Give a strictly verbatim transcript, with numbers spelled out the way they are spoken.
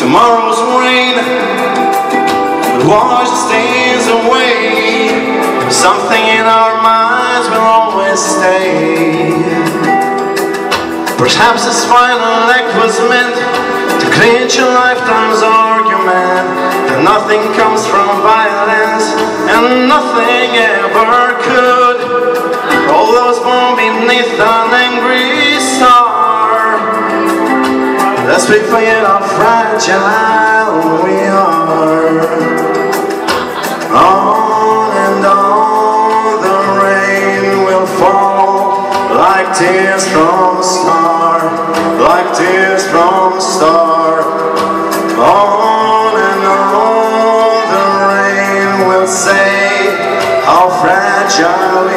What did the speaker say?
tomorrow's rain will wash the stains away. Something in our minds will always stay. Perhaps this final act was meant to clinch a lifetime's argument, that nothing comes from violence and nothing ever could. All those born beneath an angry star, lest we forget how fragile we are. On and on the rain will fall, like tears from a star, like tears from a star. On and on the rain will say how fragile